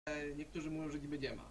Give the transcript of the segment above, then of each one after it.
niektórzy mówią, że niby nie ma.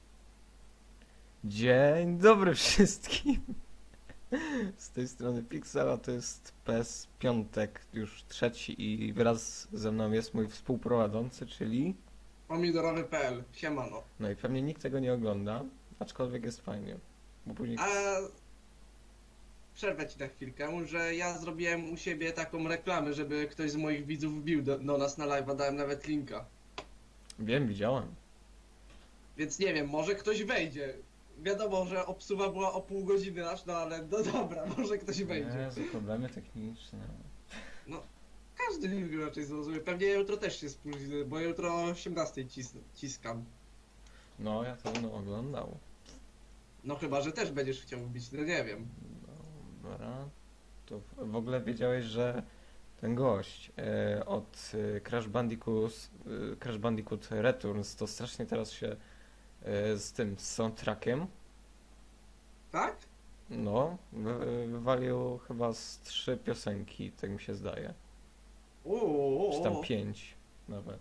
Dzień dobry wszystkim. Z tej strony Pixela, to jest PS Piątek, już trzeci i wraz ze mną jest mój współprowadzący, czyli... Pomidorowy.pl, siemano. No i pewnie nikt tego nie ogląda, aczkolwiek jest fajnie, bo później... A przerwę ci na chwilkę, że ja zrobiłem u siebie taką reklamę, żeby ktoś z moich widzów wbił do nas na live'a, dałem nawet linka. Wiem, widziałem. Więc nie wiem, może ktoś wejdzie. Wiadomo, że obsuwa była o pół godziny aż, no ale no dobra, może ktoś wejdzie. Jezu, problemy techniczne. No, każdy raczej zrozumie. Pewnie jutro też się spóźni, bo jutro o 18 ciskam. No, ja to będę oglądał. No chyba, że też będziesz chciał wbić, no nie wiem. Dobra. To w ogóle wiedziałeś, że ten gość od Crash Bandicoot Returns to strasznie teraz się z soundtrackiem. Tak? No, wywalił chyba z 3 piosenki, tak mi się zdaje. Czy tam Uuu. 5 nawet.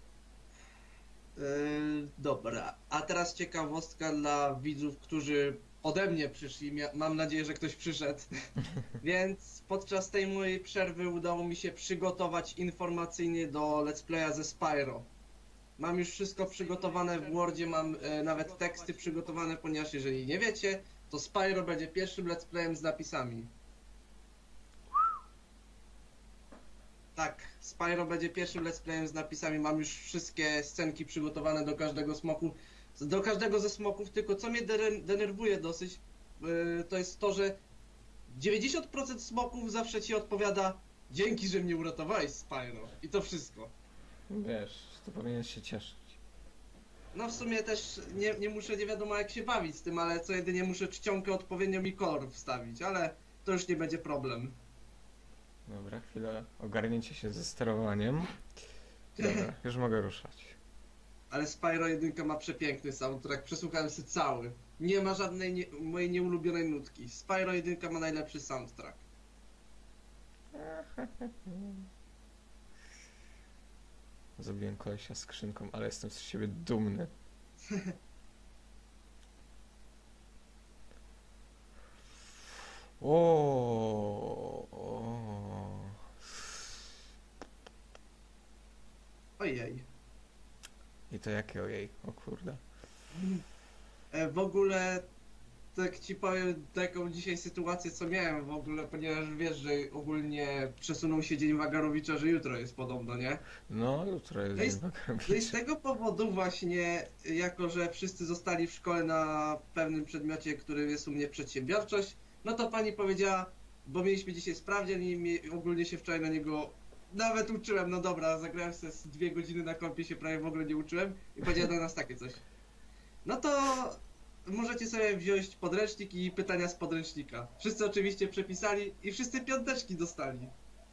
Dobra, a teraz ciekawostka dla widzów, którzy ode mnie przyszli. Mam nadzieję, że ktoś przyszedł. Więc podczas tej mojej przerwy udało mi się przygotować informacyjnie do Let's Playa ze Spyro. Mam już wszystko przygotowane w Wordzie, mam nawet teksty przygotowane, ponieważ jeżeli nie wiecie, to Spyro będzie pierwszym Let's Playem z napisami. Tak, Spyro będzie pierwszym let's playem z napisami. Mam już wszystkie scenki przygotowane do każdego smoku. Do każdego ze smoków, tylko co mnie denerwuje dosyć, to jest to, że 90% smoków zawsze ci odpowiada: dzięki, że mnie uratowałeś, Spyro. I to wszystko. Wiesz, to powinien się cieszyć. No w sumie też nie muszę nie wiadomo jak się bawić z tym, ale co jedynie muszę czcionkę odpowiednią i kolor wstawić, ale to już nie będzie problem. Dobra, chwilę ogarnięcie się ze sterowaniem. Dobra, już mogę ruszać. Ale Spyro 1 ma przepiękny soundtrack, przesłuchałem sobie cały. Nie ma żadnej mojej nieulubionej nutki. Spyro 1 ma najlepszy soundtrack. Zrobiłem kolesia skrzynką, ale jestem z siebie dumny. O. Ojej. I to jakie ojej, o kurde. W ogóle, tak ci powiem taką dzisiaj sytuację, co miałem w ogóle, ponieważ wiesz, że ogólnie przesunął się dzień Wagarowicza, że jutro jest podobno, nie? No, jutro jest No i, dzień no i z Wagarowicza. tego powodu właśnie, jako że wszyscy zostali w szkole na pewnym przedmiocie, którym jest u mnie przedsiębiorczość, no to pani powiedziała, bo mieliśmy dzisiaj sprawdzian i ogólnie się wczoraj na niego nawet uczyłem, no dobra, zagrałem sobie z 2 godziny na kompie, się prawie w ogóle nie uczyłem i powiedziała do nas takie coś. No to możecie sobie wziąć podręcznik i pytania z podręcznika. Wszyscy oczywiście przepisali i wszyscy piąteczki dostali.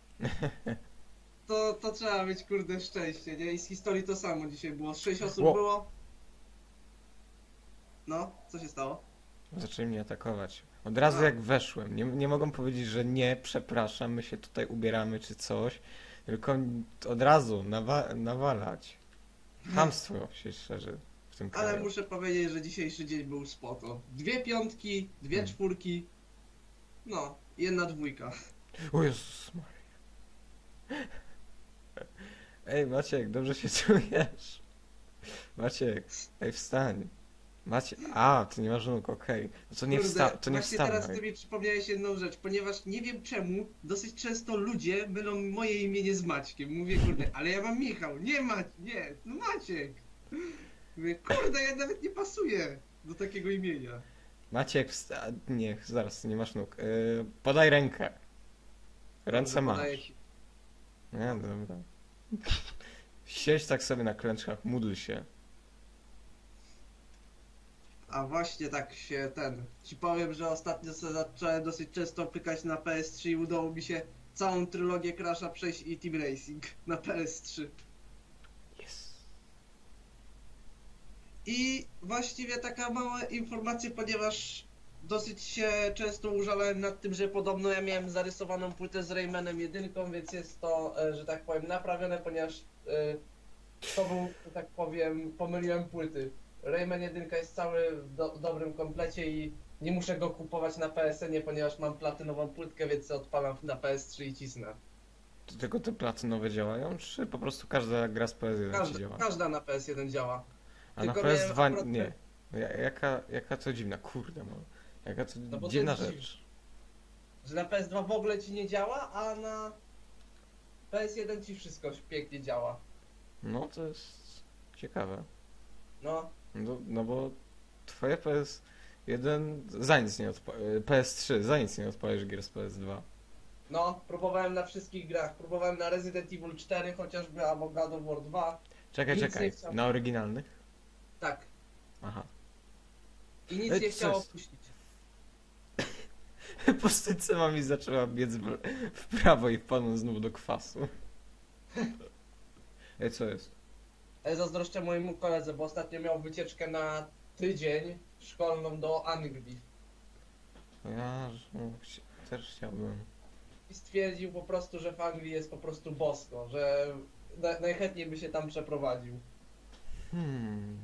To trzeba mieć kurde szczęście, nie? I z historii to samo dzisiaj było. Z 6 osób Ło. było. No, co się stało? Zaczęli mnie atakować. Od razu A. jak weszłem. Nie mogą powiedzieć, że nie, przepraszam, my się tutaj ubieramy czy coś. Tylko od razu nawalać. Chamstwo się szerzy w tym Ale kraju. muszę powiedzieć, że dzisiejszy dzień był spoko. 2 piątki, 2 Hmm. czwórki. No, 1 dwójka. O Jezus Maria. Ej Maciek, dobrze się czujesz? Maciek, ej wstań. Maciek, ty nie masz nóg, okej. No to nie Kurde, to nie właśnie teraz ty wstawaj. mi przypomniałeś jedną rzecz, ponieważ nie wiem czemu dosyć często ludzie mylą moje imię z Maćkiem. Mówię, kurde, ale ja mam Michał, nie nie, no Maciek. Mówię, kurde, ja nawet nie pasuję do takiego imienia. Maciek, nie, zaraz, nie masz nóg. Podaj rękę. Ręce Dobrze, podaję masz. ci. Nie, dobra. Siedź tak sobie na klęczkach, módl się. A właśnie tak się ci powiem, że ostatnio sobie zacząłem dosyć często pykać na PS3 i udało mi się całą trylogię Crasha przejść i Team Racing na PS3. Yes. I właściwie taka mała informacja, ponieważ dosyć się często użalałem nad tym, że podobno ja miałem zarysowaną płytę z Raymanem 1, więc jest to, że tak powiem, naprawione, ponieważ To był, że tak powiem, pomyliłem płyty. Rayman 1 jest cały w dobrym komplecie i nie muszę go kupować na PSN-ie, ponieważ mam platynową płytkę, więc sobie odpalam na PS3 i cisnę. To tylko te platynowe działają, czy po prostu każda gra z PS1 ci działa? Każda na PS1 działa. A na Tylko miałem PS2 akurat... nie. Jaka to dziwna, kurde, no. Jaka to No bo to dziwna jest rzecz. że na PS2 w ogóle ci nie działa, a na PS1 ci wszystko pięknie działa. No to jest ciekawe. No, No bo twoje PS1 za nic nie PS3 za nic nie odpalisz gier z PS2. no, próbowałem na wszystkich grach. Próbowałem na Resident Evil 4 chociażby, albo God of War 2. Czekaj, Nic czekaj. nie chciał. Na oryginalnych? Tak. Aha. I nic Ej, nie co chciało jest? puścić. Postęce mi zaczęła biec w prawo i wpadłem znów do kwasu. Ej, co jest? Zazdroszczę mojemu koledze, bo ostatnio miał wycieczkę na tydzień szkolną do Anglii. Ja też chciałbym. I stwierdził po prostu, że w Anglii jest po prostu bosko, że najchętniej by się tam przeprowadził. Hmm.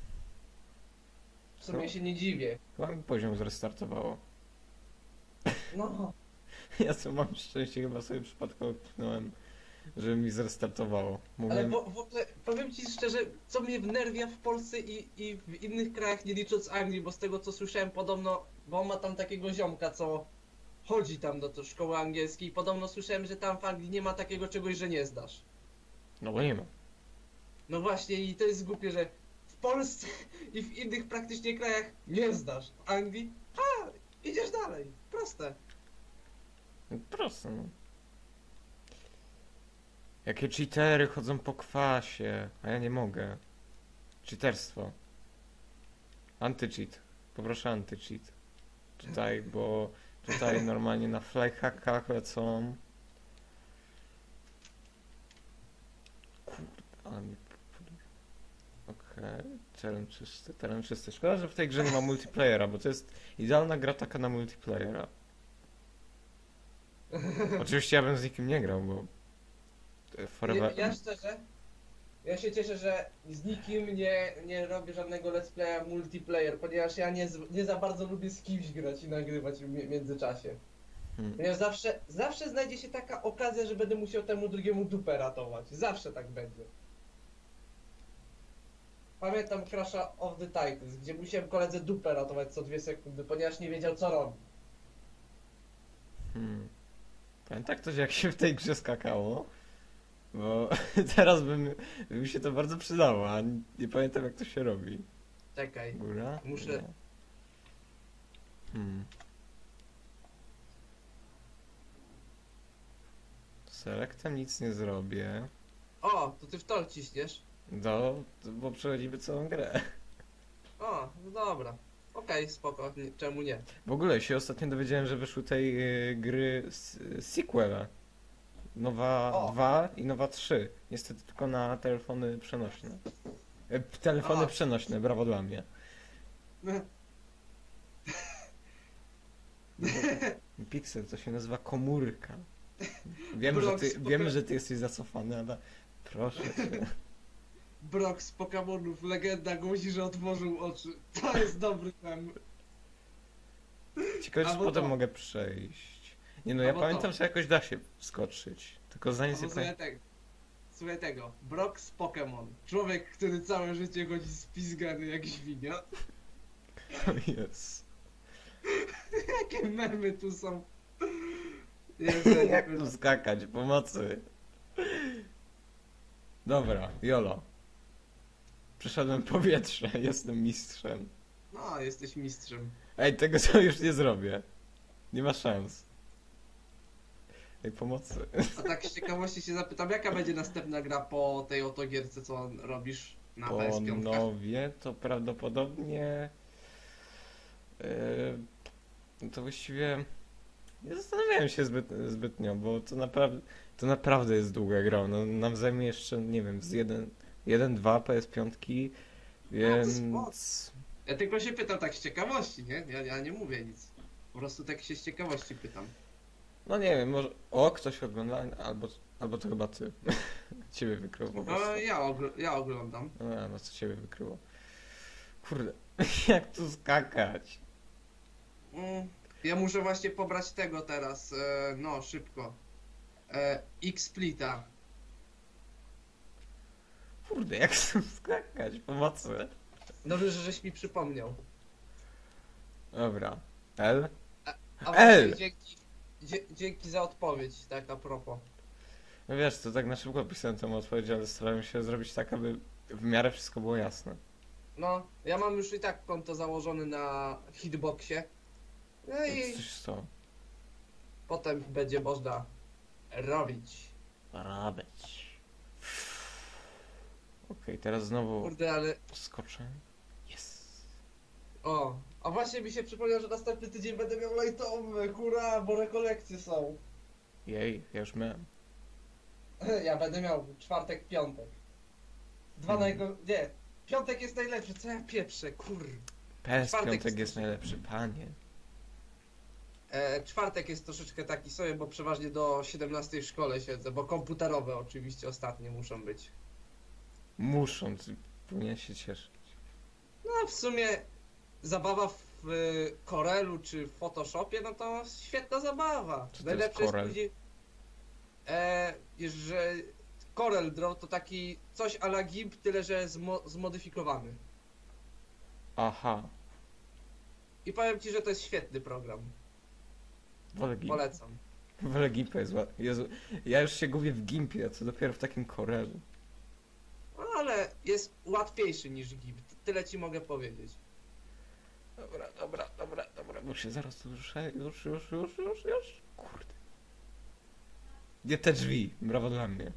W sumie się nie dziwię. Chyba mi poziom zrestartowało. No, Ja co mam szczęście, chyba sobie przypadkowo kliknąłem, żeby mi zrestartowało. ale Mówiłem, w ogóle powiem ci szczerze, co mnie wnerwia w Polsce i w innych krajach, nie licząc Anglii, bo z tego co słyszałem podobno, bo on ma tam takiego ziomka, co chodzi tam do tej szkoły angielskiej, podobno słyszałem, że tam w Anglii nie ma takiego czegoś, że nie zdasz. no bo nie ma. No właśnie i to jest głupie, że w Polsce i w innych praktycznie krajach nie zdasz. W Anglii, idziesz dalej. Proste. No proste, no. Jakie cheatery chodzą po kwasie, a ja nie mogę. Cheaterstwo. Anty-cheat. Poproszę anty-cheat. Tutaj, bo tutaj normalnie na flyhackach lecą. Kurde, ale mi... Okej, teren czysty, teren czysty. Szkoda, że w tej grze nie ma multiplayera, bo to jest idealna gra taka na multiplayera. Oczywiście ja bym z nikim nie grał, bo Forever... Ja szczerze, ja się cieszę, że z nikim nie robię żadnego let's playa multiplayer, ponieważ ja nie za bardzo lubię z kimś grać i nagrywać w międzyczasie. Hmm. Ponieważ zawsze znajdzie się taka okazja, że będę musiał temu drugiemu dupę ratować. Zawsze tak będzie. Pamiętam Crash'a of the Titans, gdzie musiałem koledze dupę ratować co 2 sekundy, ponieważ nie wiedział co robi. Hmm. Pamięta ktoś jak się w tej grze skakało? Bo teraz by mi się to bardzo przydało, a nie pamiętam jak to się robi. Czekaj. Góra? Muszę- Nie. Hmm. Selectem nic nie zrobię. O, to ty w to ciśniesz. Bo przechodzimy całą grę. O, no dobra. Okej, spoko, czemu nie? W ogóle się ostatnio dowiedziałem, że wyszły tej gry sequele. Nowa O. 2 i nowa 3. Niestety tylko na telefony przenośne. Telefony A. przenośne, brawo dla mnie. Pixel to się nazywa komórka. Wiemy, że ty jesteś zacofany, ale proszę cię. Brock z Pokemonów, legenda głosi, że otworzył oczy. To jest dobry mem. Ciekawe, czy Albo potem to. mogę przejść. Nie no, ja Albo to. pamiętam, że jakoś da się skoczyć. Tylko za nic nie Albo pamiętam. słuchaj tego. Brock z Pokémon. Człowiek, który całe życie chodzi spizgany jak świnia. Jest. Jakie memy tu są. Jezu, Jak tu skakać? Pomocy. Dobra, Jolo. Przeszedłem powietrze, jestem mistrzem. No, jesteś mistrzem. Ej, tego co już nie zrobię. Nie ma szans. Ej, pomocy. A tak z ciekawości się zapytam, jaka będzie następna gra po tej oto gierce, co robisz na Po PS5? nowie to prawdopodobnie... No to właściwie... Nie zastanawiałem się zbytnio, bo to naprawdę jest długa gra. No, nam zajmie jeszcze, nie wiem, z 1-2 PS5, więc... Ja tylko się pytam tak z ciekawości, nie? Ja nie mówię nic. Po prostu tak się z ciekawości pytam. No nie wiem, może... O, ktoś ogląda, albo to chyba ty. Ciebie wykryło po prostu. Ja oglądam. No co ciebie wykryło. Kurde, jak tu skakać? Ja muszę właśnie pobrać tego teraz, no szybko. X-Splita. Kurde, jak tu skakać? Pomocy. Dobrze, żeś mi przypomniał. Dobra. L? A L! właśnie dzięki za odpowiedź, tak a propos. No wiesz, to tak na szybko pisałem tę odpowiedź, ale starałem się zrobić tak, aby w miarę wszystko było jasne. No, ja mam już i tak konto założone na hitboxie. No i Coś stało. potem będzie można robić. Rabiać. Okej, teraz znowu Kurde, ale... skoczę. Yes. O, a właśnie mi się przypomniał, że następny tydzień będę miał lightowy, hurra, bo rekolekcje są. Jej, ja już miałem. Ja będę miał czwartek, piątek. Nie, piątek jest najlepszy, co ja pieprzę, PS Czwartek piątek jest jest najlepszy, panie. Czwartek jest troszeczkę taki sobie, bo przeważnie do 17 w szkole siedzę, bo komputerowe oczywiście ostatnie muszą być. Muszą, ty powinien się cieszyć. No w sumie zabawa w Corelu czy w Photoshopie, no to świetna zabawa. Co to Najlepsze jest Corel? później, że Corel Draw to taki coś a la GIMP, tyle że zmodyfikowany. Aha, I powiem ci, że to jest świetny program. wolę GIMP. Polecam. Wolę GIMPa, Jezu, ja już się gubię w GIMPie, a co dopiero w takim Corelu. No, ale jest łatwiejszy niż GIMP. Tyle ci mogę powiedzieć. Dobra, bo się zaraz tu ruszę, już. Kurde. Nie te drzwi, brawo dla mnie.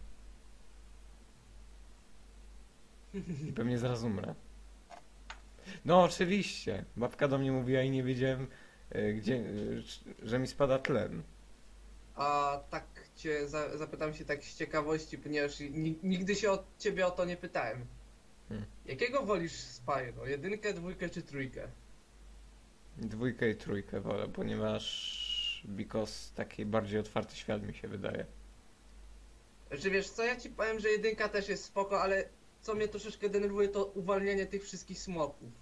I pewnie zaraz umrę. No oczywiście, babka do mnie mówiła i nie wiedziałem, że mi spada tlen. A tak cię zapytam się tak z ciekawości, ponieważ nigdy się od ciebie o to nie pytałem. Hmm. Jakiego wolisz Spyro? Jedynkę, dwójkę czy trójkę? Dwójkę i trójkę wolę, ponieważ taki bardziej otwarty świat mi się wydaje. Znaczy wiesz co, ja ci powiem, że jedynka też jest spoko, ale co mnie troszeczkę denerwuje to uwalnianie tych wszystkich smoków.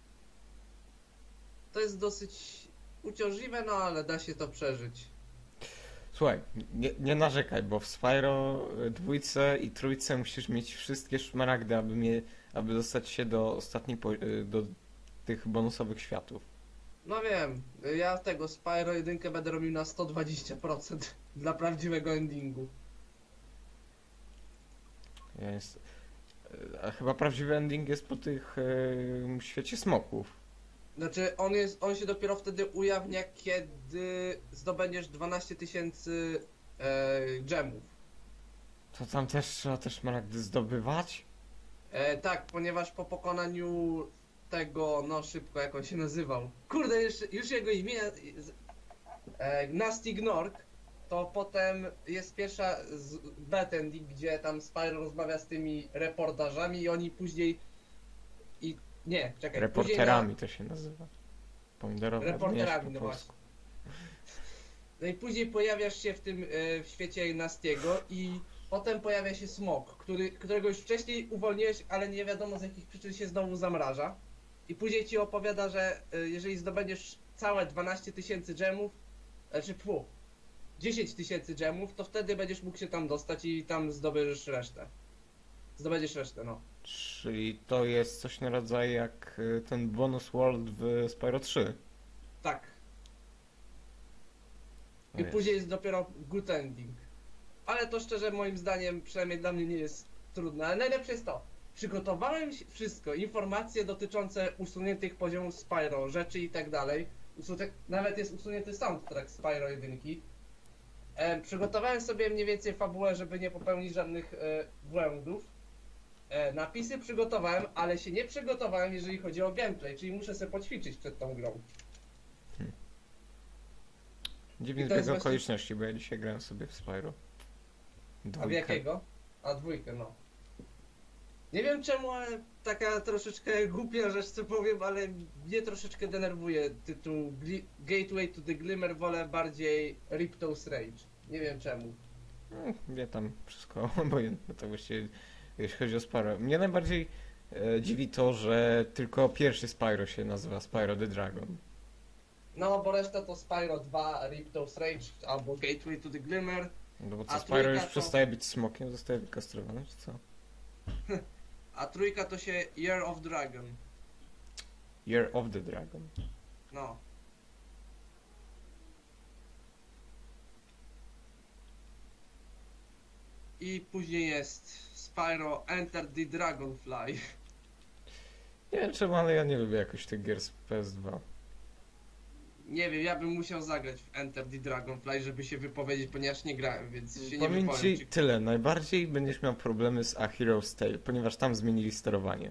To jest dosyć uciążliwe, no ale da się to przeżyć. Słuchaj, nie narzekaj, bo w Spyro dwójce i trójce musisz mieć wszystkie szmaragdy, aby dostać się do do tych bonusowych światów. No wiem, ja tego Spyro jedynkę będę robił na 120% dla prawdziwego endingu. A chyba prawdziwy ending jest po tych świecie smoków. Znaczy, on się dopiero wtedy ujawnia, kiedy zdobędziesz 12 tysięcy gemów. To tam też trzeba te szmaragdy zdobywać? Tak, ponieważ po pokonaniu tego, no szybko, jak on się nazywał. Kurde, już jego imię. Nasty Gnork. To potem jest pierwsza bad ending, gdzie tam Spyro rozmawia z tymi reportażami i oni później. Nie, czekaj. Reporterami to się nazywa. Pomidorowe. Reporterami, po no polsku. No i później pojawiasz się w świecie Nastiego i potem pojawia się smok, którego już wcześniej uwolniłeś, ale nie wiadomo z jakich przyczyn się znowu zamraża. I później ci opowiada, że jeżeli zdobędziesz całe 12 tysięcy gemów, znaczy 10 tysięcy gemów, to wtedy będziesz mógł się tam dostać i tam zdobędziesz resztę. Zdobędziesz resztę, no. Czyli to jest coś na rodzaju jak ten bonus world w Spyro 3. Tak. O I jest. później jest dopiero good ending. Ale to szczerze moim zdaniem, przynajmniej dla mnie nie jest trudne. Ale najlepsze jest to, przygotowałem wszystko, informacje dotyczące usuniętych poziomów Spyro, rzeczy i tak dalej. Nawet jest usunięty soundtrack Spyro 1. Przygotowałem sobie mniej więcej fabułę, żeby nie popełnić żadnych błędów. Napisy przygotowałem, ale się nie przygotowałem, jeżeli chodzi o gameplay, czyli muszę sobie poćwiczyć przed tą grą. Dziwny I to jest zbieg właśnie- okoliczności, bo ja dzisiaj grałem sobie w Spyro. A w jakiego? A dwójkę, no. Nie wiem czemu, ale taka troszeczkę głupia rzecz, co powiem, ale mnie troszeczkę denerwuje tytuł Gateway to the Glimmer, wolę bardziej Ripto's Rage. Nie wiem czemu. Mnie tam wszystko obojętne, to właściwie jeśli chodzi o Spyro. Mnie najbardziej dziwi to, że tylko pierwszy Spyro się nazywa Spyro the Dragon. No, bo reszta to Spyro 2, Ripto's Rage albo Gateway to the Glimmer. No bo co, A Spyro już trójka to- przestaje być smokiem, zostaje wykastrowany, czy co? A trójka to się Year of Dragon. Year of the Dragon. No. I później jest Spyro Enter the Dragonfly. Nie wiem czemu, ale ja nie lubię jakoś tych gier z PS2. Nie wiem, ja bym musiał zagrać w Enter the Dragonfly, żeby się wypowiedzieć, ponieważ nie grałem, więc się nie Powiem wypowiem. ci tyle, najbardziej będziesz miał problemy z A Hero's Tale, ponieważ tam zmienili sterowanie.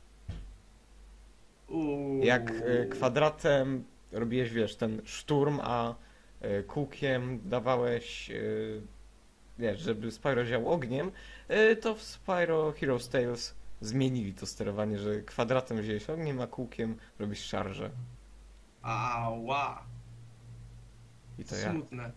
Jak kwadratem robiłeś, wiesz, ten szturm, a kółkiem dawałeś, wiesz, żeby Spyro ział ogniem, to w Spyro Heroes Tales zmienili to sterowanie, że kwadratem wziąłeś ogniem, a kółkiem robisz szarże. Ała, I to ja. smutne.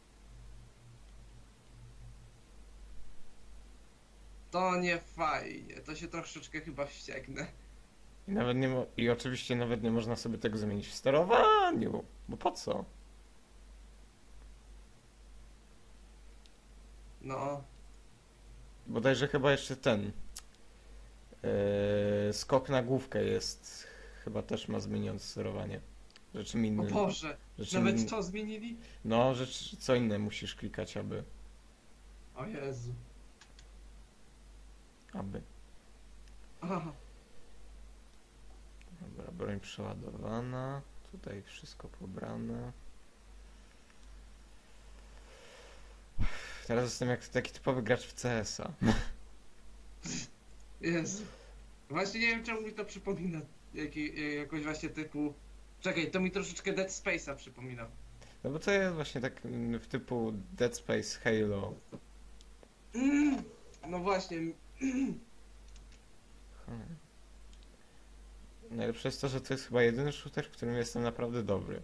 To nie fajnie, to się troszeczkę chyba wścieknę. I nawet nie I oczywiście nawet nie można sobie tego zmienić w sterowaniu, bo po co? No, Bodajże chyba jeszcze ten skok na główkę jest, chyba też ma zmienione sterowanie. Rzeczy o inne. Boże, Rzeczy nawet to zmienili? No, rzecz co inne musisz klikać, aby. O Jezu. Aby. Aha. Dobra, broń przeładowana. Tutaj wszystko pobrane. Teraz jestem jak taki typowy gracz w CS-a. Jezu. Właśnie nie wiem czemu mi to przypomina. Jakoś właśnie typu... Czekaj, to mi troszeczkę Dead Space'a przypomina. No bo to jest właśnie tak w typu Dead Space, Halo. No właśnie. Hmm. Najlepsze jest to, że to jest chyba jedyny shooter, w którym jestem naprawdę dobry.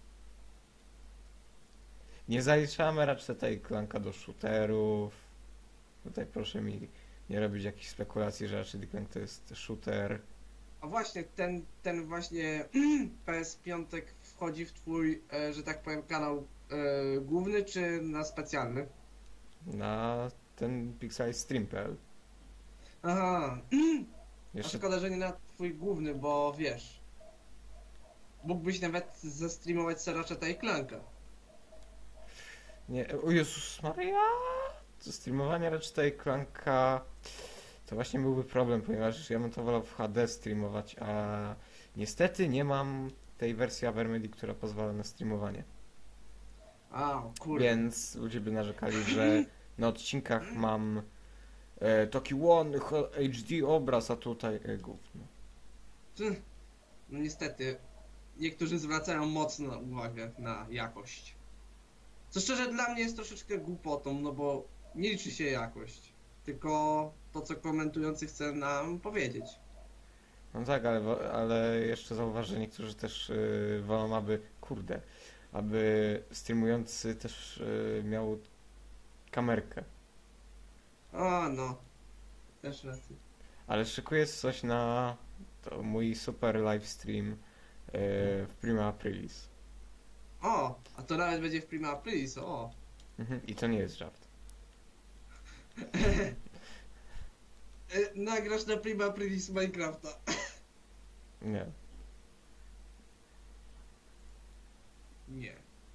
Nie zaliczamy raczej tej Clanka do shooterów. Tutaj proszę mi nie robić jakichś spekulacji, że raczej Clank to jest shooter. A właśnie, ten właśnie PS5 wchodzi w twój, że tak powiem, kanał główny czy na specjalny? Na ten Pixel Stream.pl. Aha. A Jeszcze szkoda, że nie na twój główny, bo wiesz. Mógłbyś nawet zestreamować Ratcheta i Clanka. nie. O Jezus Maria! To streamowanie raczej Clanka to właśnie byłby problem, ponieważ ja bym to wolał w HD streamować, a niestety nie mam tej wersji Avermedi, która pozwala na streamowanie. A, kurde. Więc ludzie by narzekali, że na odcinkach mam taki ładny HD obraz, a tutaj gówno. No niestety, niektórzy zwracają mocno uwagę na jakość. Co szczerze dla mnie jest troszeczkę głupotą, no bo nie liczy się jakość, tylko to, co komentujący chce nam powiedzieć. No tak, ale jeszcze zauważ, że niektórzy też wolą, aby streamujący też miał kamerkę. O, no. Też racja. Ale szykuję coś na to mój super live stream w Prima Aprilis. O, a to nawet będzie w Prima Aprilis, o. I to nie jest żart. Nagrasz na Prima Aprilis Minecrafta. Nie. Nie.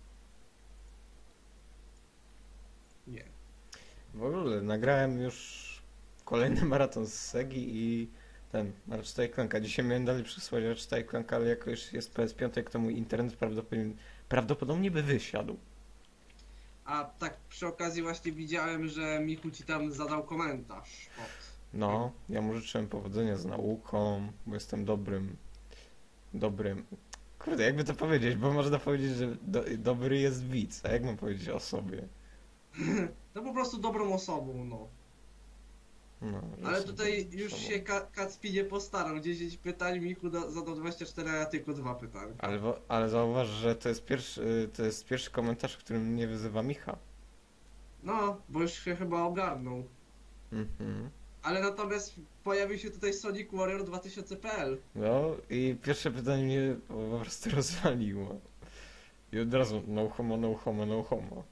Nie. W ogóle nagrałem już kolejny maraton z Segi i ten Ratchet Clanka. Dzisiaj miałem dalej przysłać Ratchet Clanka, ale jako już jest PS5, to mój internet prawdopodobnie by wysiadł. A tak przy okazji właśnie widziałem, że Michu ci tam zadał komentarz. No, ja mu życzyłem powodzenia z nauką, bo jestem dobrym. Kurde, jakby to powiedzieć, bo można powiedzieć, że dobry jest widz, a jak mam powiedzieć o sobie? No po prostu dobrą osobą, no. No, Ale jestem tutaj pewny już sobą. się Kacpi nie postarał. 10 pytań, Michu zadał 24, a ja tylko 2 pytania. Ale zauważ, że to jest pierwszy komentarz, w którym mnie wyzywa Micha. No, bo już się chyba ogarnął. Mhm. Ale natomiast pojawił się tutaj Sonic Warrior 2000.pl. No i pierwsze pytanie mnie po prostu rozwaliło. I od razu no homo, no homo, no homo.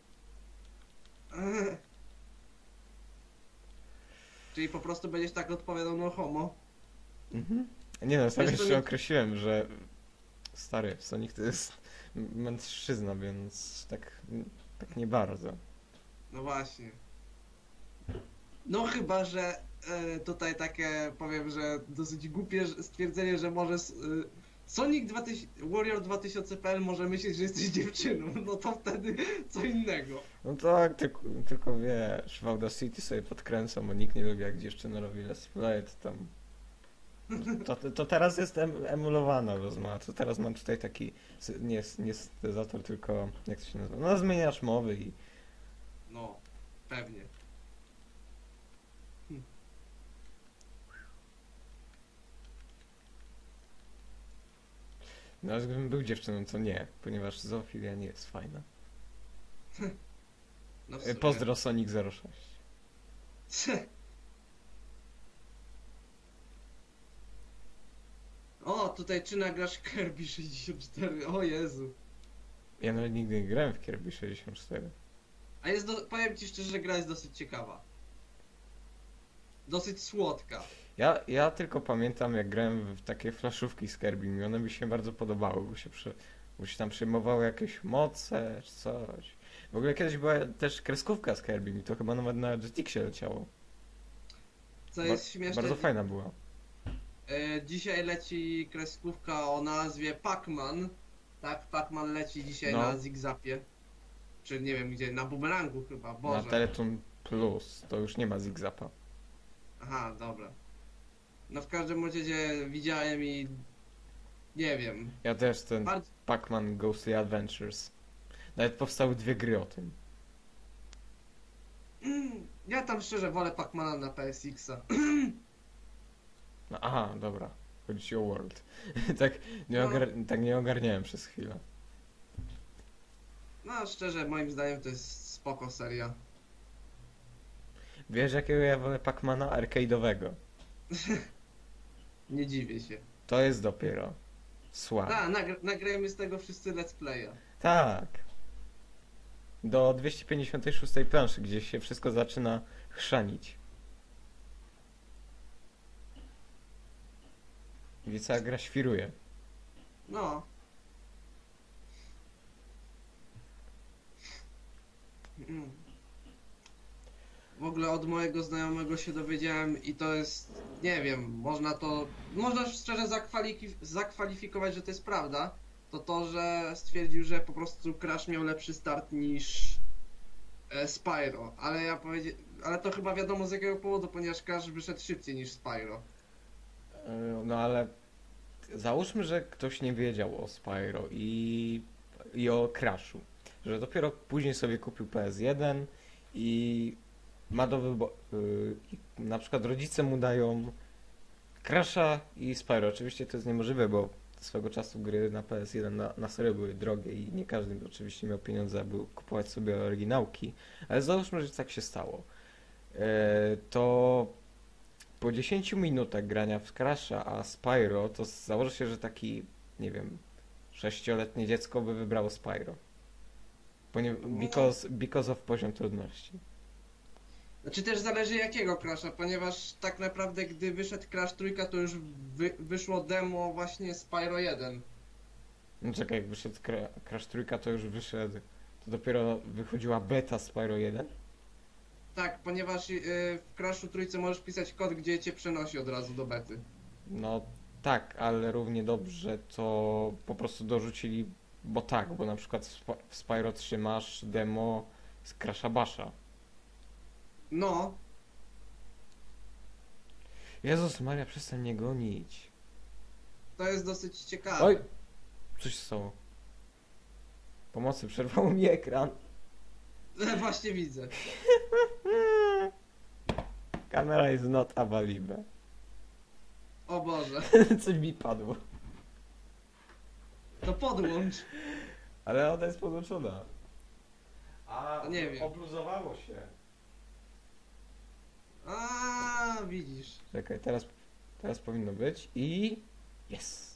Czyli po prostu będziesz tak odpowiadał no homo. Mhm. Nie no, sam Wiesz, to jeszcze nie... określiłem, że stary, Sonic to jest mężczyzna, więc tak nie bardzo. No właśnie. No chyba, że tutaj takie powiem, że dosyć głupie stwierdzenie, że może Sonic 2000, Warrior 2000.pl może myśleć, że jesteś dziewczyną. No to wtedy co innego. No tak, tylko wiesz, w Audacity sobie podkręcam, bo nikt nie lubi jak dziewczyna robi let's play, to tam... To teraz jest emulowana rozmowa, to teraz mam tutaj taki, nie syntezator, tylko, jak to się nazywa, no zmieniacz mowy i... No, pewnie. No ale gdybym był dziewczyną, to nie, ponieważ zoofilia nie jest fajna. No w sumie. Pozdro Sonic 06. O, tutaj czy nagrasz Kirby 64? O Jezu. Ja nawet nigdy nie grałem w Kirby 64. A powiem ci szczerze, że gra jest dosyć ciekawa. Dosyć słodka. Ja tylko pamiętam, jak grałem w takie flaszówki z Kirby i one mi się bardzo podobały, bo się tam przyjmowały jakieś moce czy coś. W ogóle kiedyś była też kreskówka z Kirby i to chyba nawet na Jetixie leciało. Co jest śmieszne, Bardzo fajna była. dzisiaj leci kreskówka o nazwie Pac-Man. Tak, Pac-Man leci dzisiaj No. na Zigzapie. Czy nie wiem gdzie, na Bumerangu chyba, Na Boże. Teletoon Plus to już nie ma Zigzapa. Aha, dobra. No w każdym razie widziałem i nie wiem. Ja też ten Bardzo... Pac-Man Ghostly Adventures. Nawet powstały dwie gry o tym. Ja tam szczerze wolę Pac-Mana na PSX-a. No, aha, dobra. Chodzi ci o World. tak, No. tak nie ogarniałem przez chwilę. No szczerze, moim zdaniem to jest spoko seria. Wiesz jakiego ja wolę Pac-Mana? Arcade'owego. Nie dziwię się. To jest dopiero słabe. Tak, nagrajmy z tego wszyscy let's playa. Tak. Do 256 planszy, gdzie się wszystko zaczyna chrzanić. Gdzie cała gra świruje. No. Mm. W ogóle od mojego znajomego się dowiedziałem i to jest, nie wiem, można szczerze zakwalifikować, że to jest prawda. To, że stwierdził, że po prostu Crash miał lepszy start niż Spyro, ale to chyba wiadomo z jakiego powodu, ponieważ Crash wyszedł szybciej niż Spyro. No ale załóżmy, że ktoś nie wiedział o Spyro i o Crashu. Że dopiero później sobie kupił PS1 i ma do wyboru. Na przykład rodzice mu dają Crasha i Spyro. Oczywiście to jest niemożliwe, bo swego czasu gry na PS1 na serio były drogie i nie każdy oczywiście miał pieniądze, aby kupować sobie oryginałki. Ale załóżmy, że tak się stało. To po 10 minutach grania w Crasha a Spyro, to założę się, że taki, nie wiem, 6-letnie dziecko by wybrało Spyro. Because of poziom trudności. Znaczy też zależy jakiego Crasha, ponieważ tak naprawdę gdy wyszedł Crash Trójka, to już wyszło demo właśnie Spyro 1. No czekaj, jak wyszedł Crash Trójka, to już wyszedł, to dopiero wychodziła beta Spyro 1? Tak, ponieważ w Crashu Trójce możesz pisać kod, gdzie cię przenosi od razu do bety. No tak, ale równie dobrze to po prostu dorzucili, bo na przykład w Spyro 3 masz demo z Crasha Basha. No, Jezus Maria, przestań mnie gonić. to jest dosyć ciekawe. Oj! Coś się stało. Pomocy, przerwał mi ekran. Właśnie widzę. Kamera is not available. O Boże, Coś mi padło. to podłącz. Ale ona jest podłączona. A, To nie wiem. obluzowało się. A, widzisz. Czekaj, teraz powinno być i... Jest.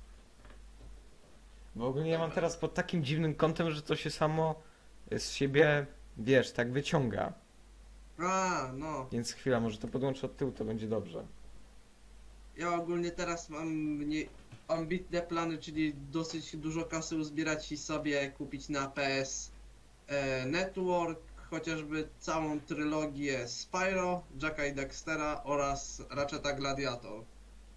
Bo ogólnie ja mam Dobra. teraz pod takim dziwnym kątem, że to się samo z siebie, wiesz, tak wyciąga. A, no. Więc chwila, może to podłączę od tyłu, to będzie dobrze. Ja ogólnie teraz mam ambitne plany, czyli dosyć dużo kasy uzbierać i sobie kupić na PS Network, chociażby całą trylogię Spyro, Jacka i Dextera oraz Ratcheta Gladiator.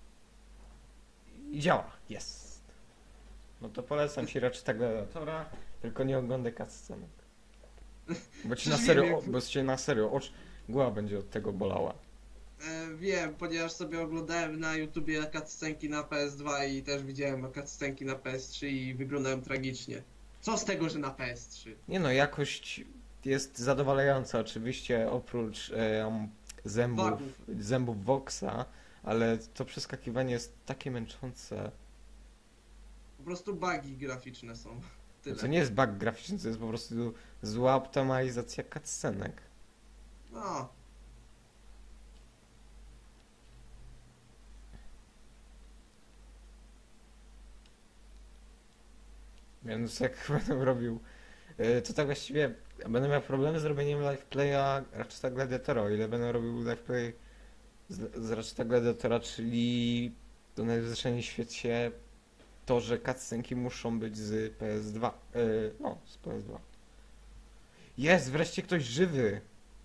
I działa, jest. No to polecam ci raczej tak gladiatora, tylko nie oglądaj cutscenek. Bo ci na Przecież serio, wiem, jak- bo ci na serio, głowa będzie od tego bolała. Wiem, ponieważ sobie oglądałem na YouTubie cutscenki na PS2 i też widziałem cutscenki na PS3 i wyglądają tragicznie. Co z tego, że na PS3? Nie no, jakość jest zadowalająca oczywiście, oprócz zębów Voxa, ale to przeskakiwanie jest takie męczące. Po prostu bugi graficzne są. Tyle. To nie jest bug graficzny, to jest po prostu zła optymalizacja cutscenek. No, Więc jak będę robił, to tak właściwie będę miał problemy z robieniem live playa Ratcheta Gladiatora, o ile będę robił live play z Ratcheta Gladiatora, czyli to najzwyczajniej w świecie to, że cutscenki muszą być z PS2. No, z PS2. Jest, wreszcie ktoś żywy!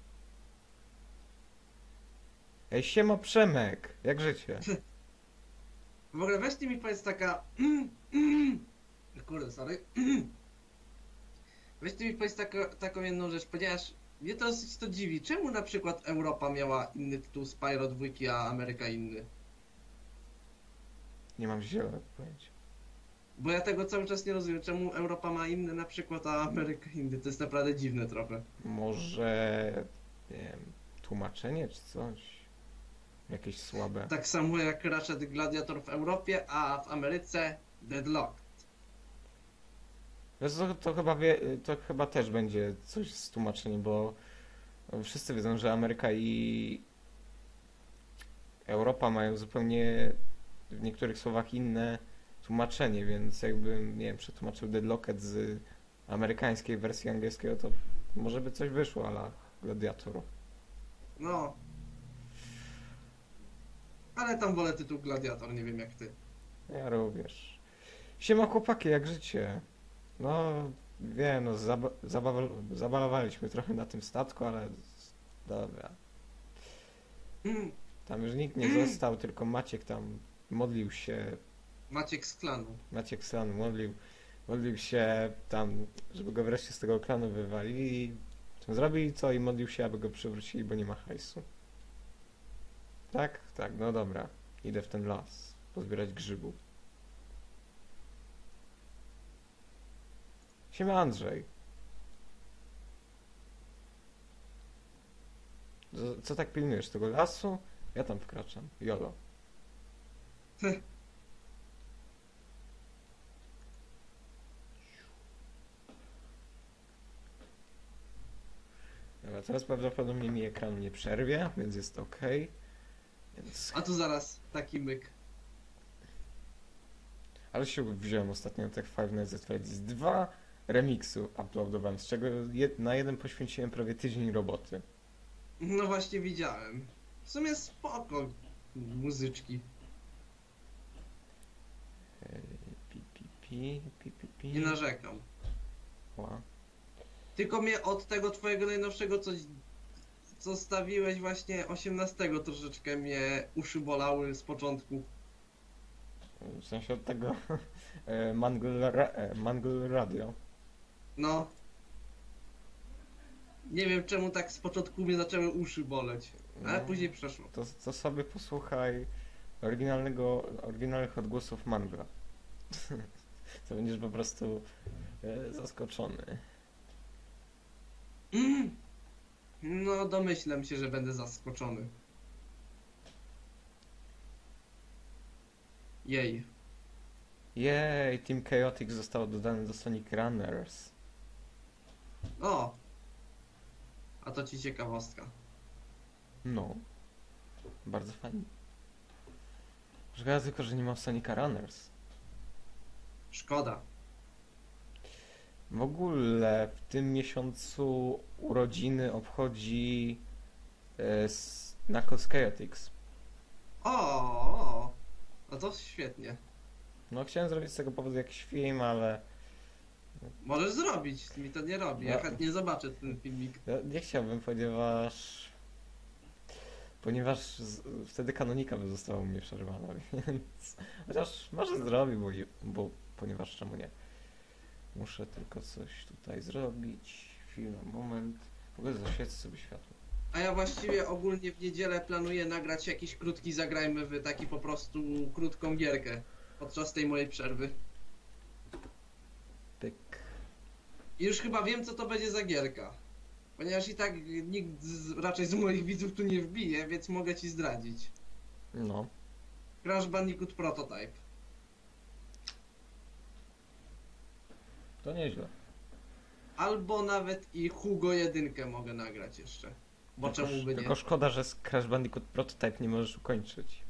Ej, siema Przemek! Jak życie? w ogóle weźcie mi powiedz taka... Kurde, sorry. Weźcie mi powiedz taką jedną rzecz, ponieważ mnie to dosyć to dziwi. Czemu na przykład Europa miała inny tytuł Spyro 2, a Ameryka inny? Nie mam zielonego pojęcia. Bo ja tego cały czas nie rozumiem. Czemu Europa ma inny na przykład, a Ameryka inny? To jest naprawdę dziwne trochę. Może, nie wiem, tłumaczenie czy coś? Jakieś słabe. Tak samo jak Ratchet Gladiator w Europie, a w Ameryce Deadlock. Wiesz co, to chyba też będzie coś z tłumaczeniem, bo wszyscy wiedzą, że Ameryka i Europa mają zupełnie w niektórych słowach inne tłumaczenie, więc jakbym, nie wiem, przetłumaczył Deadlocked z amerykańskiej wersji angielskiego, to może by coś wyszło, ale Gladiator. No. Ale tam wolę tytuł Gladiator, nie wiem jak ty. Ja również. Siema chłopaki, jak życie? No, wiem, no zabalowaliśmy trochę na tym statku, ale dobra. Tam już nikt nie został, tylko Maciek tam modlił się, Maciek z klanu. Maciek Slan modlił się tam, żeby go wreszcie z tego klanu wywalili. Tam zrobili co i modlił się, aby go przywrócili, bo nie ma hajsu. Tak? Tak, no dobra. Idę w ten las, pozbierać grzybów. Siema Andrzej. Co tak pilnujesz tego lasu? Ja tam wkraczam. Jolo. Dobra, teraz prawdopodobnie mi ekran nie przerwie, więc jest ok. Więc... A tu zaraz taki myk. Ale się wziąłem ostatnio tak Five Nights at Freddy's 2 remiksu uploadowałem, z czego na jeden poświęciłem prawie tydzień roboty. No właśnie widziałem. W sumie spoko muzyczki. Pi. Nie narzekam. Ła. Tylko mnie od tego twojego najnowszego co stawiłeś właśnie 18 troszeczkę mnie uszy bolały z początku. W sensie od tego Mangle Radio. No. Nie wiem czemu tak z początku mnie zaczęły uszy boleć. Ale No, później przeszło. to sobie posłuchaj oryginalnych odgłosów Mangla. To będziesz po prostu zaskoczony. No domyślam się, że będę zaskoczony. Jej. Jej, Team Chaotix zostało dodane do Sonic Runners. O! A to ci ciekawostka. No, bardzo fajnie. Szkoda tylko, że nie ma Sonica Runners. Szkoda. W ogóle w tym miesiącu urodziny obchodzi Knuckles Chaotix. O! No to świetnie. No chciałem zrobić z tego powodu jakiś film, ale Możesz zrobić, mi to nie robi. Ja No. chętnie zobaczę ten filmik. ja nie chciałbym, ponieważ wtedy kanonika by została u mnie przerwana, więc chociaż może zrobię, ponieważ czemu nie. Muszę tylko coś tutaj zrobić. Chwilę, moment. W ogóle zaświecę sobie światło. A ja właściwie ogólnie w niedzielę planuję nagrać jakiś krótki zagrajmy w taki po prostu krótką gierkę podczas tej mojej przerwy. Pyk. I już chyba wiem, co to będzie za gierka. Ponieważ i tak nikt raczej z moich widzów tu nie wbije, więc mogę ci zdradzić. No. Crash Bandicoot Prototype. To nieźle. Albo nawet i Hugo 1 mogę nagrać jeszcze. Bo czemu by nie? Tylko szkoda, że z Crash Bandicoot Prototype nie możesz ukończyć.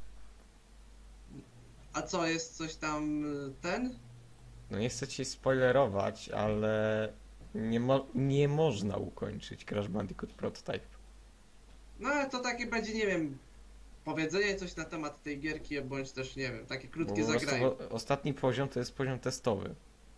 A co, jest coś tam ten? No nie chcę ci spoilerować, ale nie można ukończyć Crash Bandicoot Prototype. No ale to takie będzie, nie wiem, powiedzenie coś na temat tej gierki, bądź też, nie wiem, takie Bo krótkie po prostu zagrajmy. ostatni poziom to jest poziom testowy.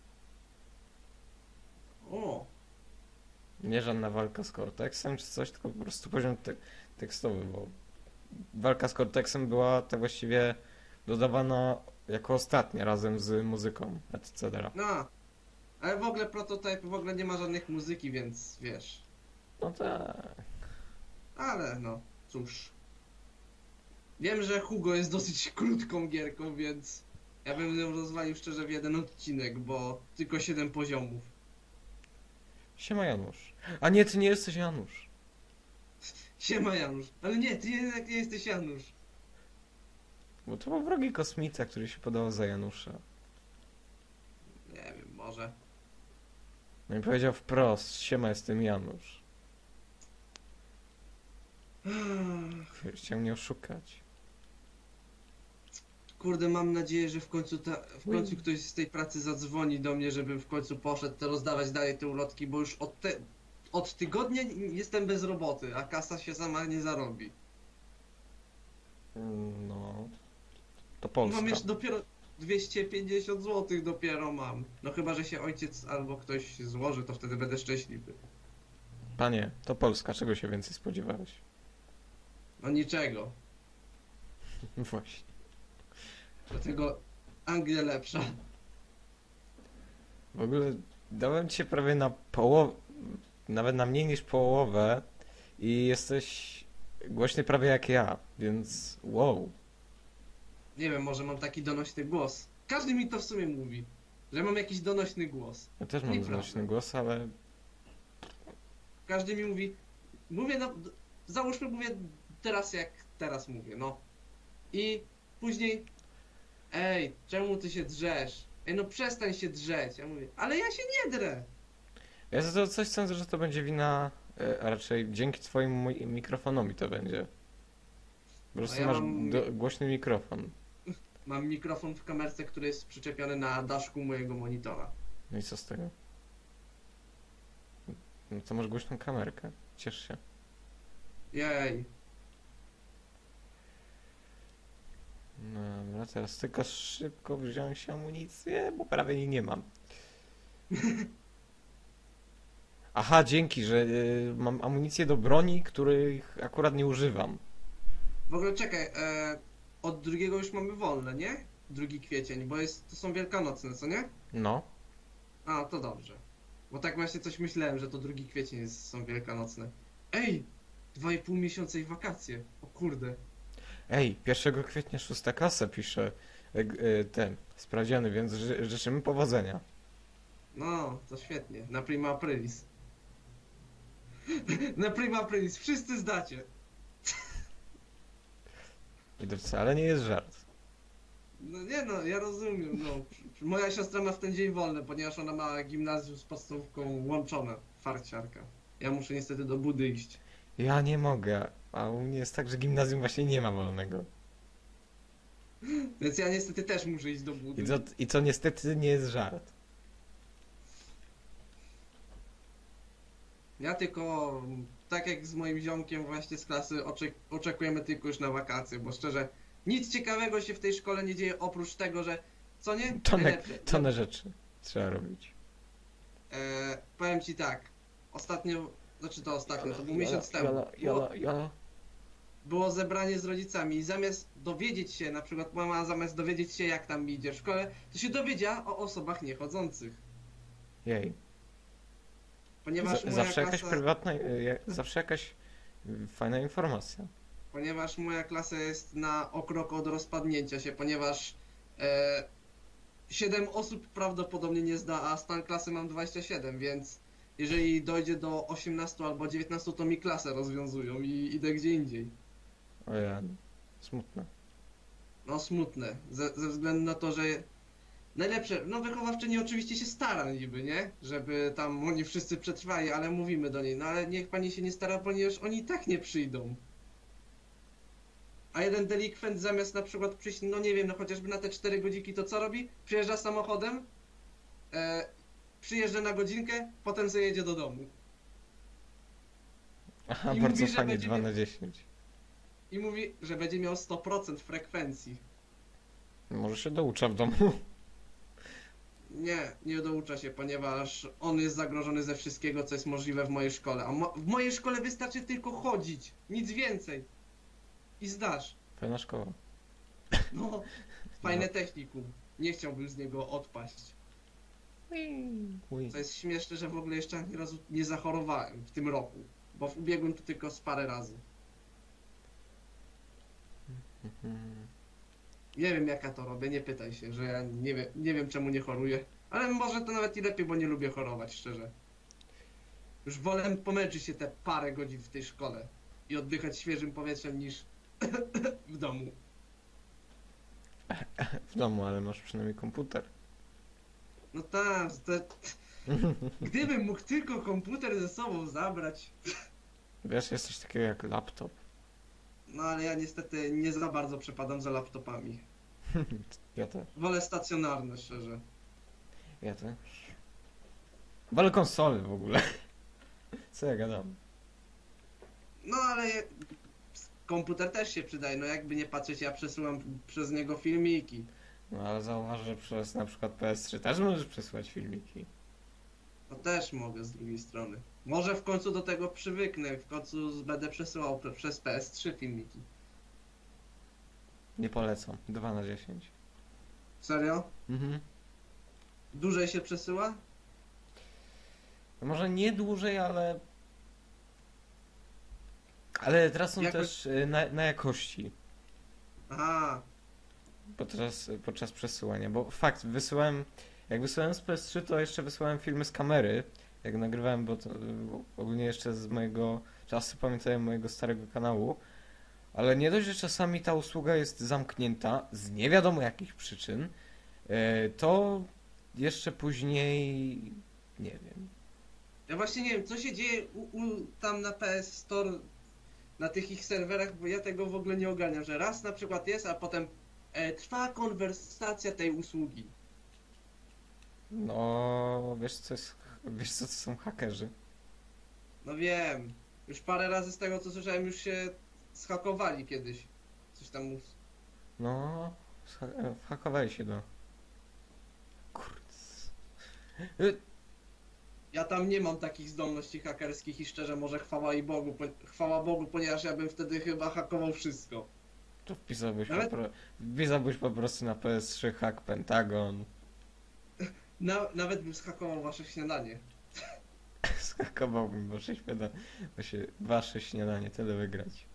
O, Nie żadna walka z Cortexem czy coś, tylko po prostu poziom tekstowy, bo walka z Cortexem była tak właściwie dodawana jako ostatnia razem z muzyką, etc. no. Ale w ogóle Prototype w ogóle nie ma żadnych muzyki, więc wiesz. No tak. Ale no, cóż. Wiem, że Hugo jest dosyć krótką gierką, więc ja bym ją rozwalił szczerze w jeden odcinek, bo tylko 7 poziomów. Siema Janusz. A nie, ty nie jesteś Janusz. Siema Janusz. Ale nie, ty jednak nie jesteś Janusz. Bo to był wrogi kosmita, który się podawał za Janusza. Nie wiem, może. No i powiedział wprost, siema, jestem Janusz. Chciał mnie oszukać. Kurde, mam nadzieję, że w końcu ktoś z tej pracy zadzwoni do mnie, żebym w końcu poszedł to rozdawać dalej te ulotki, bo już od tygodnia jestem bez roboty, a kasa się sama nie zarobi. No, to Polska. Mam jeszcze dopiero 250 zł dopiero mam. No chyba, że się ojciec albo ktoś złoży, to wtedy będę szczęśliwy. Panie, to Polska, czego się więcej spodziewałeś? No niczego. Właśnie. Dlatego Anglia lepsza. W ogóle dałem ci się prawie na połowę, nawet na mniej niż połowę i jesteś głośny prawie jak ja, więc wow. Nie wiem, może mam taki donośny głos. Każdy mi to w sumie mówi, że mam jakiś donośny głos. Ja też mam Nieprawda. głośny głos, ale Każdy mi mówi, no, załóżmy, mówię teraz jak teraz mówię, no. I później, ej, czemu ty się drzesz? Ej, no przestań się drzeć. Ja mówię, ale ja się nie drę. ja za to coś sądzę, że to będzie wina, a raczej dzięki twojemu mikrofonowi to będzie. Po prostu ja masz mam- głośny mikrofon. Mam mikrofon w kamerce, który jest przyczepiony na daszku mojego monitora. No i co z tego? No to masz głośną kamerkę. Ciesz się. Jej. Dobra, teraz tylko szybko wziąć amunicję, bo prawie jej nie mam. Aha, dzięki, że mam amunicję do broni, których akurat nie używam. W ogóle czekaj, od drugiego już mamy wolne, nie? 2 kwiecień, bo to są wielkanocne, co nie? No. A, to dobrze. Bo tak właśnie coś myślałem, że to 2 kwiecień są wielkanocne. Ej! 2,5 miesiąca i wakacje. O kurde. Ej, 1 kwietnia 6 klasa pisze ten sprawdziany, więc życzymy powodzenia. No, to świetnie. Na prima aprilis. Na prima aprilis. Wszyscy zdacie. I to wcale nie jest żart. No nie no, ja rozumiem, no. Moja siostra ma w ten dzień wolny, ponieważ ona ma gimnazjum z podstawówką łączone, farciarka. Ja muszę niestety do budy iść. Ja nie mogę, a u mnie jest tak, że gimnazjum właśnie nie ma wolnego. Więc ja niestety też muszę iść do I budy. to niestety nie jest żart. Ja tylko, tak jak z moim ziomkiem właśnie z klasy, oczekujemy tylko już na wakacje, bo szczerze, nic ciekawego się w tej szkole nie dzieje oprócz tego, że, co nie? Najlepsze. Tonę rzeczy trzeba robić. Powiem ci tak, ostatnio, znaczy to ostatnio, to był miesiąc temu, Jola. było zebranie z rodzicami i zamiast dowiedzieć się, na przykład mama zamiast dowiedzieć się jak tam mi idzie w szkole, to się dowiedziała o osobach niechodzących, Jej. ponieważ moja Zawsze jakaś klasa, prywatna, zawsze jakaś fajna informacja. ponieważ moja klasa jest na o krok od rozpadnięcia się, ponieważ e, 7 osób prawdopodobnie nie zda, a stan klasy mam 27, więc jeżeli dojdzie do 18 albo 19, to mi klasę rozwiązują i idę gdzie indziej. Ojej, smutne. No smutne, ze względu na to, że najlepsze, no wychowawczyni oczywiście się stara niby, nie? Żeby tam oni wszyscy przetrwali, ale mówimy do niej, no ale niech pani się nie stara, ponieważ oni i tak nie przyjdą. A jeden delikwent zamiast na przykład przyjść, no nie wiem, no chociażby na te 4 godziki, to co robi? Przyjeżdża samochodem, e, przyjeżdża na godzinkę, potem sobie jedzie do domu. Aha, I bardzo mówi, że fajnie, będzie 2 na 10. I mówi, że będzie miał 100% frekwencji. Może się doucza w domu. Nie, nie doucza się, ponieważ on jest zagrożony ze wszystkiego, co jest możliwe w mojej szkole. A w mojej szkole wystarczy tylko chodzić, nic więcej. I zdasz. Fajna szkoła. No, fajne technikum. Nie chciałbym z niego odpaść. Ui. Co jest śmieszne, że w ogóle jeszcze ani razu nie zachorowałem w tym roku. Bo w ubiegłym to tylko z parę razy. Mhm. Nie wiem jak ja to robię, nie pytaj się, że ja nie wiem czemu nie choruję. Ale może to nawet i lepiej, bo nie lubię chorować, szczerze. Już wolę pomęczyć się te parę godzin w tej szkole i oddychać świeżym powietrzem niż w domu. W domu, ale masz przynajmniej komputer. No tak, gdybym mógł tylko komputer ze sobą zabrać. Wiesz, jest coś takiego jak laptop. No ale ja niestety nie za bardzo przepadam za laptopami. Ja też. Wolę stacjonarne, szczerze. Ja też. Wolę konsole w ogóle. Co ja gadam? No ale komputer też się przydaje, no jakby nie patrzeć, ja przesyłam przez niego filmiki. No ale zauważ, że przez na przykład PS3 też możesz przesłać filmiki. To też mogę z drugiej strony. Może w końcu do tego przywyknę, w końcu będę przesyłał przez PS3 filmiki. Nie polecam. 2 na 10. Serio? Mhm. Dłużej się przesyła? No może nie dłużej, ale... Ale teraz są Jakoś- też na jakości. Aha, Podczas przesyłania, bo fakt, jak wysyłałem z PS3, to jeszcze wysyłałem filmy z kamery, jak nagrywałem, bo to ogólnie jeszcze z mojego czasu pamiętają mojego starego kanału, ale nie dość, że czasami ta usługa jest zamknięta z nie wiadomo jakich przyczyn, to jeszcze później, nie wiem. ja właśnie nie wiem, co się dzieje tam na PS Store, na tych ich serwerach, bo ja tego w ogóle nie ogarniam, że raz na przykład jest, a potem trwa konwersacja tej usługi. No, wiesz co to są hakerzy. No wiem, już parę razy z tego co słyszałem już się zhakowali kiedyś. Coś tam No, whakowali się do... Kurde. Ja tam nie mam takich zdolności hakerskich i szczerze może chwała Bogu, ponieważ ja bym wtedy chyba hakował wszystko. To Nawet- wpisałbyś po prostu na PS3 hack Pentagon. Nawet bym zhakował wasze śniadanie. Skakowałbym wasze śniadanie, tyle wygrać.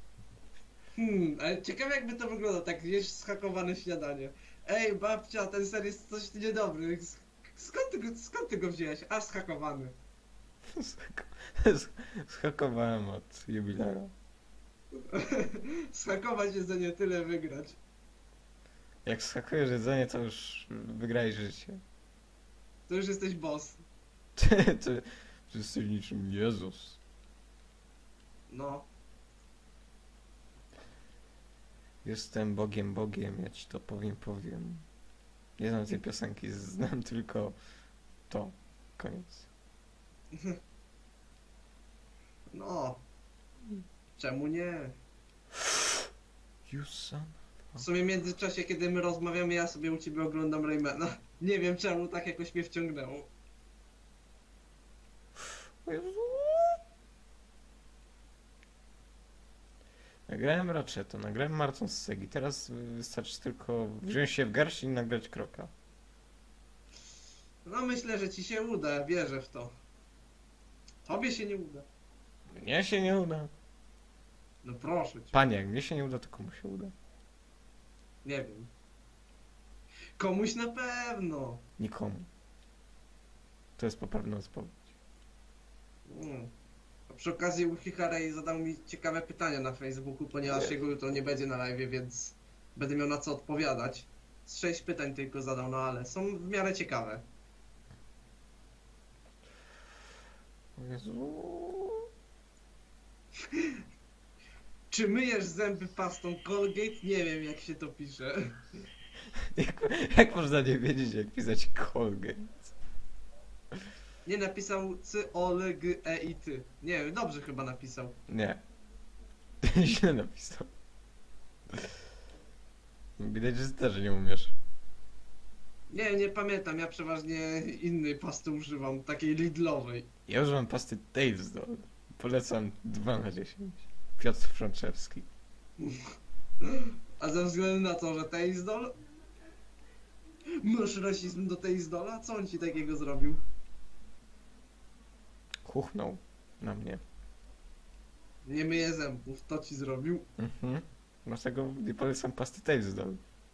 Ale ciekawe jakby to wyglądało, tak jesz zhakowane śniadanie. Ej babcia, ten ser jest coś niedobry. Skąd ty go wziąłeś? A zhakowany. Skakowałem od jubilera. Zhakować jedzenie, tyle wygrać. Jak schakujesz jedzenie, to już wygrałeś życie. To już jesteś boss. Ty jesteś niczym Jezus. No. Jestem Bogiem, Bogiem, ja ci to powiem. Nie znam tej piosenki, znam tylko to. Koniec. No. Czemu nie? You son. W sumie w międzyczasie, kiedy my rozmawiamy, ja sobie u ciebie oglądam Raymana. Nie wiem czemu, tak jakoś mnie wciągnęło. O Jezu. Nagrałem Ratcheto, nagrałem Maraton z Segi. Teraz wystarczy tylko wziąć się w garść i nagrać kroka. No myślę, że ci się uda, wierzę w to. Tobie się nie uda. Mnie się nie uda. No proszę cię. Panie, jak mnie się nie uda, to komu się uda? Nie wiem. Komuś na pewno. Nikomu. To jest poprawna odpowiedź. A przy okazji Uchiharej zadał mi ciekawe pytania na Facebooku, ponieważ jego jutro nie będzie na live, więc będę miał na co odpowiadać. Z 6 pytań tylko zadał, no ale są w miarę ciekawe. O Jezu. Czy myjesz zęby pastą Colgate? Nie wiem jak się to pisze. Jak można nie wiedzieć, jak pisać Colgate? Nie napisał C, O, L, G, E i Ty. Nie wiem, dobrze chyba napisał. Nie. Źle napisał. Widać, że ty też nie umiesz. Nie pamiętam, ja przeważnie innej pasty używam, takiej Lidlowej. Ja używam pasty Tailsdol. Polecam 2 na 10. Piotr Frączewski. A ze względu na to, że Teisdol? Masz rasizm do Teisdola? Co on ci takiego zrobił? Chuchnął na mnie. Nie myje zębów, to ci zrobił. Mhm. Dlatego nie polecam pasty Tailsdol.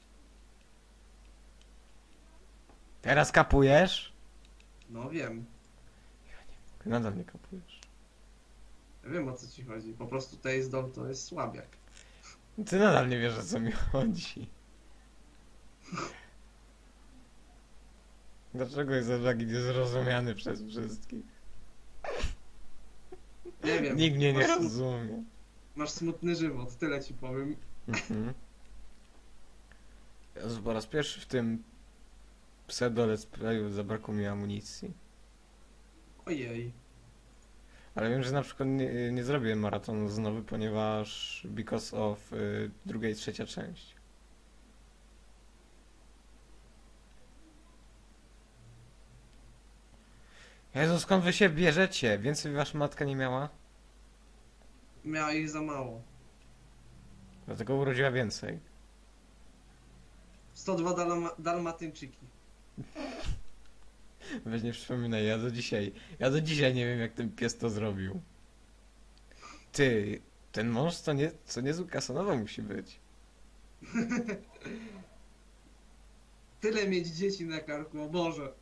Teraz kapujesz? No wiem. Nadal nie kapujesz. Ja wiem o co ci chodzi. Po prostu Teisdol to jest słabiak. Ty nadal nie wiesz, o co mi chodzi. Dlaczego jest aż taki niezrozumiany przez wszystkich? Nie wiem. Nikt mnie nie masz rozumie. Masz smutny żywot, tyle ci powiem. Mhm. Jezu, po raz pierwszy w tym pseudo let's playu zabrakło mi amunicji. Ojej. Ale wiem, że na przykład nie zrobię maratonu znowu, ponieważ because of druga i trzecia część. Jezu, skąd wy się bierzecie? Więcej wasza matka nie miała? Miała ich za mało. Dlatego urodziła więcej. 102 dalmatyńczyki. Weź nie przypominaj, ja do dzisiaj nie wiem, jak ten pies to zrobił. Ty, ten mąż co niezły Casanova musi być. Tyle mieć dzieci na karku, o Boże.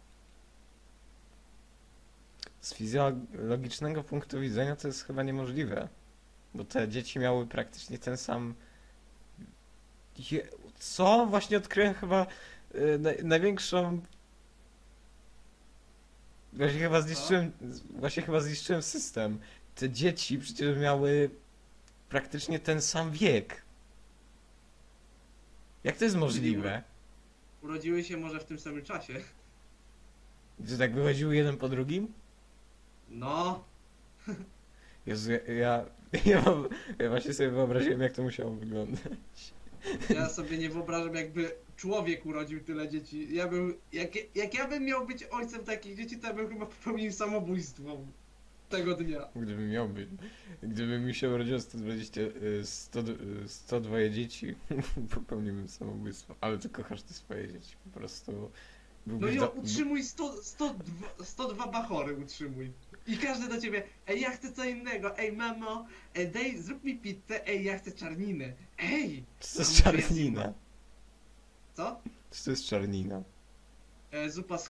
Z fizjologicznego punktu widzenia to jest chyba niemożliwe. Bo te dzieci miały praktycznie ten sam... Co? Właśnie odkryłem chyba największą... Właśnie chyba zniszczyłem system. Te dzieci przecież miały praktycznie ten sam wiek. Jak to jest możliwe? Urodziły się może w tym samym czasie. Czy tak wychodziły jeden po drugim? No. Jezu, ja właśnie sobie wyobraziłem, jak to musiało wyglądać. Ja sobie nie wyobrażam, jakby człowiek urodził tyle dzieci. Jak ja bym miał być ojcem takich dzieci, to ja bym chyba popełnił samobójstwo tego dnia. Gdyby miał być. Gdyby mi się urodziło 102 dzieci, popełniłbym samobójstwo. Ale ty kochasz te swoje dzieci. Po prostu No byłbyś i utrzymuj 102 bachory utrzymuj. I każdy do ciebie, ej, ja chcę co innego, ej mamo, zrób mi pizzę, ej, ja chcę czarninę, ej! Co to jest czarnina? Co? Co to jest czarnina? Zupa z